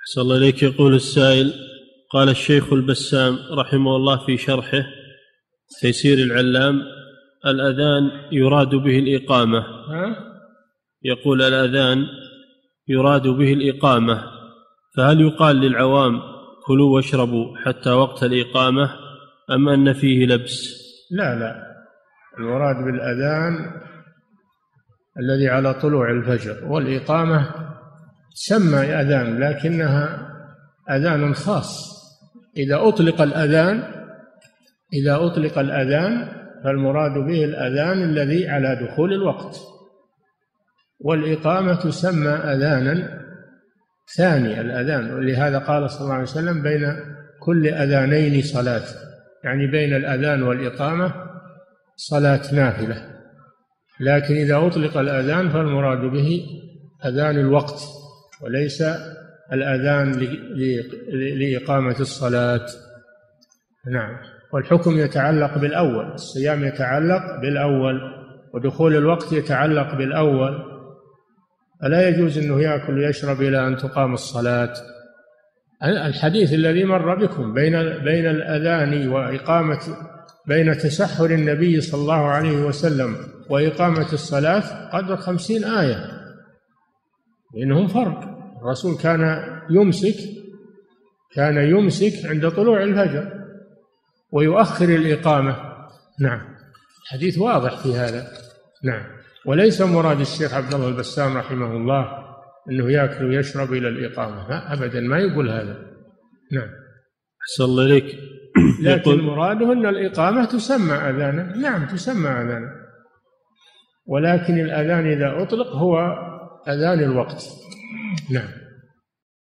أحسن الله إليك. يقول السائل: قال الشيخ البسام رحمه الله في شرحه تيسير العلام: الأذان يراد به الإقامة. يقول: الأذان يراد به الإقامة، فهل يقال للعوام كلوا واشربوا حتى وقت الإقامة، أم أن فيه لبس؟ لا، المراد بالأذان الذي على طلوع الفجر، والإقامة تسمى أذان لكنها أذان خاص. إذا أطلق الأذان فالمراد به الأذان الذي على دخول الوقت، والإقامة تسمى أذانا ثاني الأذان، ولهذا قال صلى الله عليه وسلم: بين كل أذانين صلاة، يعني بين الأذان والإقامة صلاة نافلة. لكن إذا أطلق الأذان فالمراد به أذان الوقت وليس الأذان لإقامة الصلاة. نعم. والحكم يتعلق بالأول، الصيام يتعلق بالأول، ودخول الوقت يتعلق بالأول، فلا يجوز أنه يأكل ويشرب إلى أن تقام الصلاة. الحديث الذي مر بكم بين الأذان وإقامة، بين تسحر النبي صلى الله عليه وسلم وإقامة الصلاة قدر 50 آية، لأنهم فرق. الرسول كان يمسك عند طلوع الفجر ويؤخر الإقامة. نعم، الحديث واضح في هذا. نعم. وليس مراد الشيخ عبد الله البسام رحمه الله أنه يأكل ويشرب إلى الإقامة، أبدا ما يقول هذا. نعم. أحسن الله إليك. لكن مراده أن الإقامة تسمى أذانا. نعم، تسمى أذانا، ولكن الأذان إذا أطلق هو أذان الوقت. نعم.